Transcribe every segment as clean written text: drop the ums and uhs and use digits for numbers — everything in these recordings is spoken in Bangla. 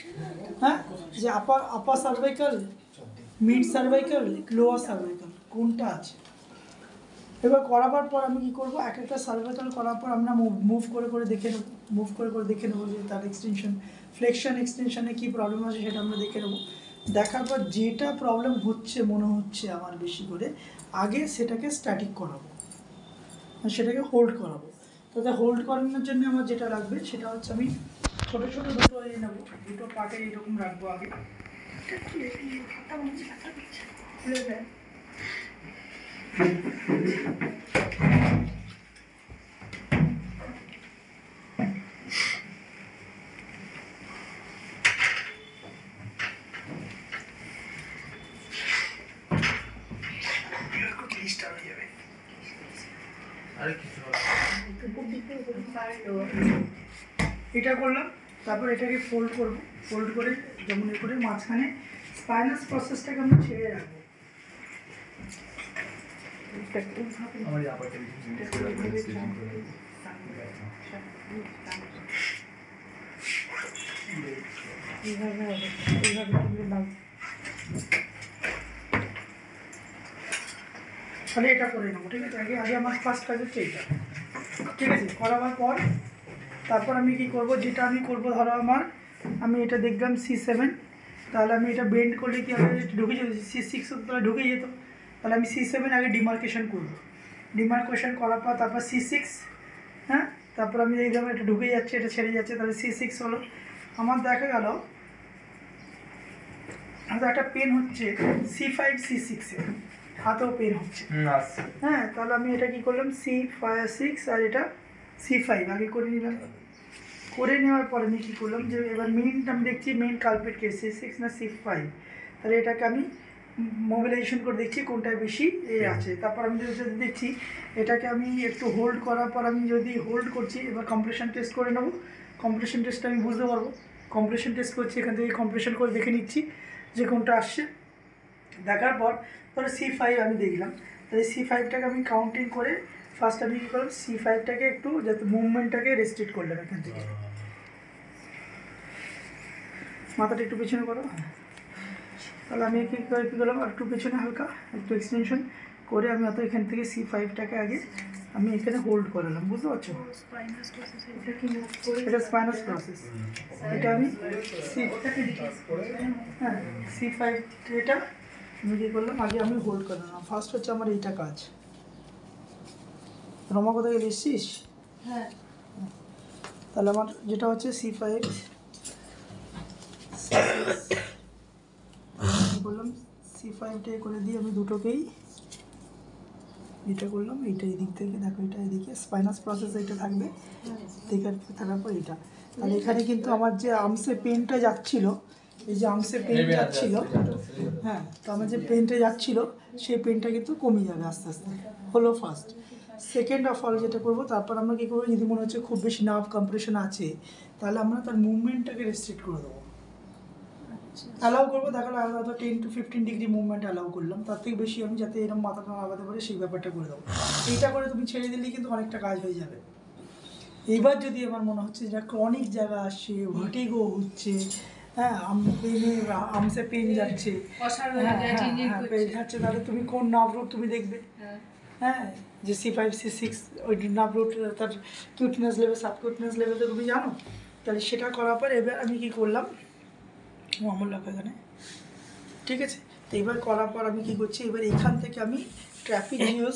হ্যাঁ, যে upper cervical, mid cervical, lower cervical কোনটা আছে। এবার করাবার পর আমি কী করবো, এক একটা সার্ভাইকাল করার পর আমরা মুভ করে করে দেখে নেবো, মুভ করে করে দেখে নেবো যে তার এক্সটেনশন, ফ্লেকশন এক্সটেনশনে কী প্রবলেম আছে সেটা আমরা দেখে নেবো। দেখার পর যেটা প্রবলেম হচ্ছে মনে হচ্ছে আমার বেশি করে, আগে সেটাকে স্ট্যাটিক করাবো, সেটাকে হোল্ড করাবো। তাতে হোল্ড করানোর জন্য আমার যেটা লাগবে সেটা হচ্ছে আমি ছোটো ছোটো দুটো নেবো, দুটো পার্টে এরকম রাখবো আগে। এটা করলাম, তারপর এটাকে ফোল্ড করবো, ফোল্ড করে যেমন এ করে মাঝখানে স্পাইনাস প্রসেসটাকে আমরা ছেড়ে রাখবো। তাহলে এটা করে নেবো, ঠিক আছে। আগে আগে আমার ফার্স্ট কাজ হচ্ছে এইটা, ঠিক আছে। করাবার পর তারপর আমি কি করব, যেটা আমি করব, ধরো আমি এটা দেখলাম C7, তাহলে আমি এটা বেন্ড করলে কি হবে, ঢুকে যেত, C6 তাহলে ঢুকে যেত, তাহলে আমি C7 আগে ডিমার্কেশন করব। ডিমার্কেশন করার পর তারপর C6, হ্যাঁ, তারপর আমি দেখলাম এটা ঢুকে যাচ্ছে, এটা ছেড়ে যাচ্ছে, তাহলে C6 হলো। আমার দেখা গেল আমাদের একটা পেন হচ্ছে C5 C6 হাতেও পেন হচ্ছে, হ্যাঁ, তাহলে আমি এটা কি করলাম C6 আর এটা C5 আগে করে নিলাম। করে নেওয়ার পরে আমি কী করলাম, যে এবার মেইনটা আমি দেখছি মেইন কালপিট কে C6 না C5, তাহলে এটাকে আমি মোবিলাইজেশন করে দেখছি কোনটায় বেশি এ আছে। তারপর আমি যদি দেখছি এটাকে আমি একটু হোল্ড করার পর আমি যদি হোল্ড করছি, এবার কম্প্রেশন টেস্ট করে নেবো। কম্প্রেশন টেস্টটা আমি বুঝতে পারবো, কম্প্রেশন টেস্ট করছি, এখান থেকে কম্প্রেশন করে দেখে নিচ্ছি যে কোনটা আসছে। দেখার পর ধরো C5 আমি দেখলাম, তাহলে C5টাকে আমি কাউন্টিং করে ফার্স্ট আমি কী করলাম, C5টাকে একটু যাতে মুভমেন্টটাকে রেস্ট্রিক্ট করলাম এখান থেকে। মাথাটা একটু পেছনে করো, তাহলে আমি কী করলাম, একটু পেছনে হালকা একটু এক্সটেনশন করে আমি অত এখান থেকে C5টাকে আগে আমি এখানে হোল্ড করালাম, বুঝতে পারছো? এটা স্পাইনাস প্রসেস, এটা আমি হ্যাঁ C5 এটা আমি কী করলাম, আগে আমি হোল্ড করলাম। ফার্স্ট হচ্ছে আমার এইটা কাজ। রমা কোথায় গেলে এসছিস? হ্যাঁ, তাহলে আমার যেটা হচ্ছে C5 বললাম, C5টা করে দিয়ে আমি দুটোকেই এটা করলাম, এইটা এই দিক থেকে দেখো, এটা এদিকে স্পাইনাস প্রসেস এটা থাকবে, থাকার পর এটা। তাহলে এখানে কিন্তু আমার যে আর্মসে পেনটা যাচ্ছিলো, এই যে আর্মসে পেন যাচ্ছিলো, হ্যাঁ, তো আমার যে পেনটা যাচ্ছিলো সেই পেনটা কিন্তু কমে যাবে আস্তে আস্তে, হলো ফার্স্ট। সেকেন্ড অফ অল যেটা করবো, তারপর আমরা কী করবো, যদি মনে হচ্ছে খুব বেশি নার্ভ কম্প্রেশন আছে, তাহলে আমরা তার মুভমেন্টটাকে রেস্ট্রিক্ট করে দেবো, অ্যালাউ করবো। দেখালো হয়তো 10 to 15 ডিগ্রি মুভমেন্ট অ্যালাউ করলাম, তার থেকে বেশি আমি যাতে এরকম মাথাটা লাগাতে পারে সেই ব্যাপারটা করে দেবো। এইটা করে তুমি ছেড়ে দিলেই কিন্তু অনেকটা কাজ হয়ে যাবে। এইবার যদি আমার মনে হচ্ছে যে ক্রনিক জায়গা আসছে, ভার্টিগো হচ্ছে, হ্যাঁ, আমসে পেন যাচ্ছে, পেন যাচ্ছে, তাহলে তুমি কোন নার্ভ রুট তুমি দেখবে, হ্যাঁ, যে C5 C6 ওই নার্ভ রুট তার কিউটনেস লেভেল, সাবকিউটনেস লেভেল তো তুমি জানো। তাহলে সেটা করার পর এবার আমি কী করলাম, আমার লাগা এখানে, ঠিক আছে। তো এবার করার পর আমি কী করছি, এবার এখান থেকে আমি ট্র্যাপিজিয়াস,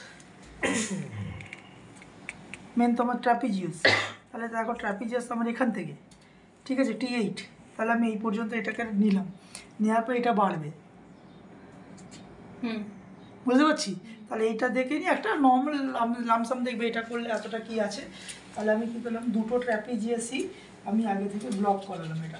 মেন তো আমার ট্র্যাপিজিয়াস, তাহলে দেখো ট্র্যাপিজিয়াস আমার এখান থেকে, ঠিক আছে, T8, তাহলে আমি এই পর্যন্ত এটাকে নিলাম, নেওয়ার পর এটা বাড়বে, বুঝতে পারছি। তাহলে এইটা দেখে নিই, একটা নর্মাল লামসাম দেখবে এটা করলে এতটা কি আছে। তাহলে আমি কী করলাম, দুটো ট্র্যাপিজিয়াসই আমি আগে থেকে ব্লক করালাম, এটা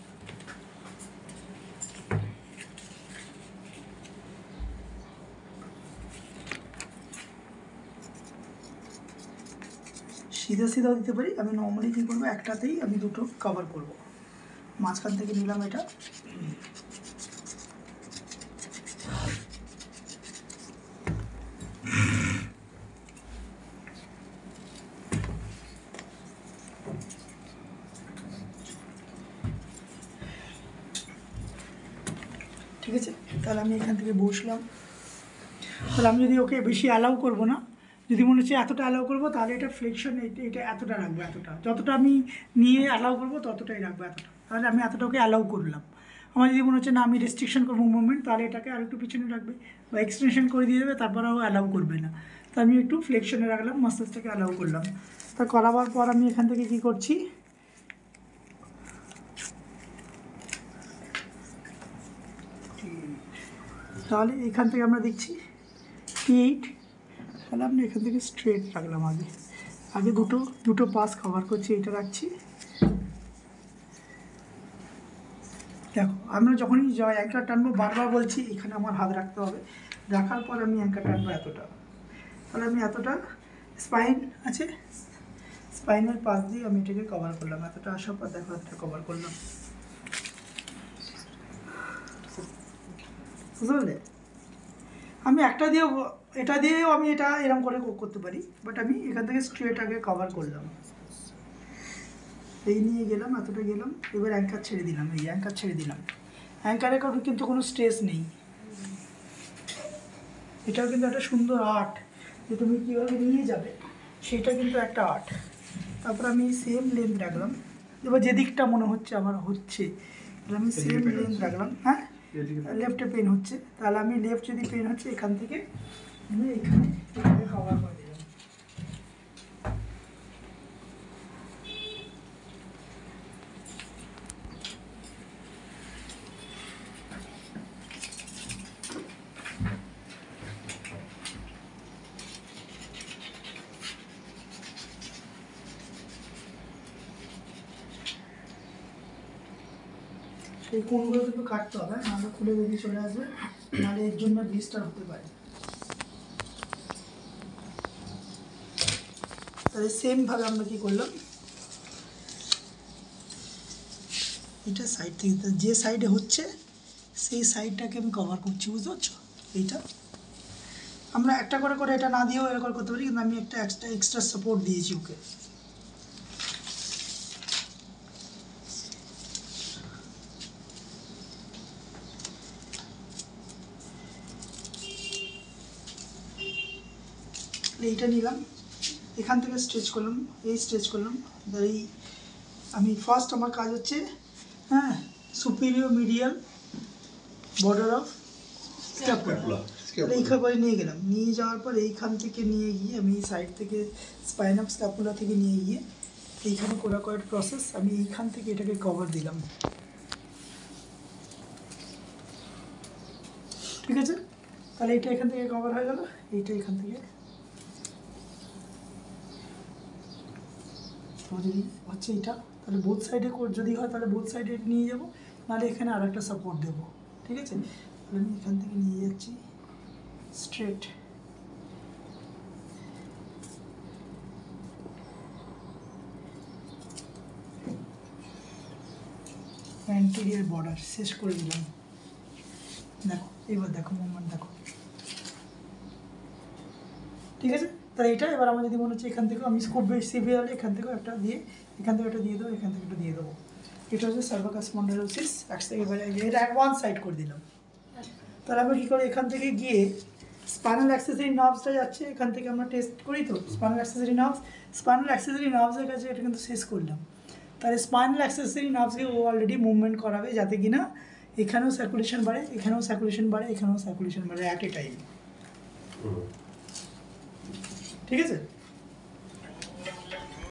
সিধা সিধাও দিতে পারি। আমি নর্মালি কী করবো, একটাতেই আমি দুটো কভার করব, মাঝখান থেকে নিলাম এটা, ঠিক আছে, তাহলে আমি এখান থেকে বসলাম। তাহলে আমি যদি ওকে বেশি অ্যালাউ করবো না, যদি মনে হচ্ছে এতটা অ্যালাউ করবো, তাহলে এটা ফ্লেকশন এটা এতটা রাখবো, এতটা যতটা আমি নিয়ে অ্যালাউ করবো ততটাই রাখবো, এতটা। তাহলে আমি এতটা ওকে অ্যালাউ করলাম। আমার যদি মনে হচ্ছে না আমি রেস্ট্রিকশন করবো মুভমেন্ট, তাহলে এটাকে আর একটু পিছনে রাখবে বা এক্সটেনশন করে দিয়ে দেবে, তারপরেও অ্যালাউ করবে না। তো আমি একটু ফ্লেকশনে রাখলাম, মাসেলসটাকে অ্যালাউ করলাম। তা করাবার পর আমি এখান থেকে কী করছি, তাহলে এখান থেকে আমরা দেখছি T8, তাহলে আমরা এখান থেকে স্ট্রেট রাখলাম। আগে দুটো পাস কভার করছি, এটা রাখছি। দেখো আমরা যখনই অ্যাঙ্কার টানবো, বারবার বলছি এখানে আমার হাত রাখতে হবে, রাখার পর আমি অ্যাঙ্কার টানবো এতটা। তাহলে আমি এতটা স্পাইন আছে, স্পাইনের পাশ দিয়ে আমি এটাকে কভার করলাম, এতটা আসার পর দেখো এতটা কভার করলাম, বুঝতে পারলে? আমি এটা দিয়েও আমি এটা এরকম করে করতে পারি, বাট আমি এখান থেকে স্ট্রেট আগে কভার করলাম, এই নিয়ে গেলাম, এতটা গেলাম। এবার অ্যাঙ্কার ছেড়ে দিলাম, এই অ্যাঙ্কার ছেড়ে দিলাম। অ্যাঙ্কারের কারণে কিন্তু কোনো স্ট্রেস নেই। এটাও কিন্তু একটা সুন্দর আর্ট, যে তুমি কীভাবে নিয়ে যাবে সেটা কিন্তু একটা আর্ট। তারপর আমি সেম লেন্থ রাখলাম, এবার যে দিকটা মনে হচ্ছে আমার হচ্ছে আমি সেম লেন্থ রাখলাম। হ্যাঁ, লেফটে পেন হচ্ছে, তাহলে আমি লেফট যদি পেন হচ্ছে এখান থেকে আমি এখানে কভার করে দিলাম। এই কোনগুলো কিন্তু কাটতে হবে, নাহলে খুলে বেরিয়ে চলে আসবে, নাহলে এর জন্য ডিস্টার্ব হতে পারে। তাহলে সেমভাবে আমরা কী করলাম, এটা সাইড থেকে যে সাইডে হচ্ছে সেই সাইডটাকে আমি কভার করছি, বুঝতে পারছো? এইটা আমরা একটা করে এটা না দিয়েও এরকম করতে পারি, কিন্তু আমি একটা এক্সট্রা সাপোর্ট দিয়েছি ওকে। এইটা নিলাম, এখান থেকে স্ট্রেচ করলাম, এই স্ট্রেচ করলাম। এই আমি ফার্স্ট আমার কাজ হচ্ছে, হ্যাঁ, superior medial border of scapula, এইখান করে নিয়ে গেলাম। নিয়ে যাওয়ার পর এইখান থেকে নিয়ে গিয়ে আমি এই সাইড থেকে স্পাইন অফ স্ক্যাপুলা থেকে নিয়ে গিয়ে এইখানে কোরাকয়েড প্রসেস, আমি এইখান থেকে এটাকে কভার দিলাম, ঠিক আছে? তাহলে এইটা এখান থেকে কভার হয়ে গেল, এইটা এখান থেকে। যদি হচ্ছে এটা, তাহলে বোথ সাইডে যদি হয় তাহলে বোথ সাইডে নিয়ে যাবো, নাহলে এখানে আর একটা সাপোর্ট দেবো, ঠিক আছে? তাহলে আমি এখান থেকে নিয়ে যাচ্ছি স্ট্রেট, অ্যান্টেরিয়র বর্ডার শেষ করে দিলাম। দেখো এবার দেখো মুভমেন্ট দেখো, ঠিক আছে? তাহলে এটা এবার আমার যদি মনে হচ্ছে এখান থেকে আমি খুব বেশি সিভিয়ারলি এখান থেকেও একটা দিয়ে, এখান থেকে একটা দিয়ে দেবো, এখান থেকে একটা দিয়ে দেবো। এটা হচ্ছে সার্ভাকাস স্পন্ডাইলোসিস, এটা ওয়ান সাইড করে দিলাম। তাহলে আমরা কী করে এখান থেকে গিয়ে স্পাইনাল অ্যাক্সেসরি নার্ভসটা যাচ্ছে, এখান থেকে আমরা টেস্ট করি তো স্পাইনাল অ্যাক্সেসরি নার্ভসের কাছে এটা কিন্তু শেষ করলাম। তাহলে স্পাইনাল অ্যাক্সেসরি নার্ভসকে ও অলরেডি মুভমেন্ট করাবে, যাতে কিনা এখানেও সার্কুলেশন বাড়ে, এখানেও সার্কুলেশন বাড়ে, এখানেও সার্কুলেশন বাড়ে অ্যাট এ টাইম, ঠিক আছে?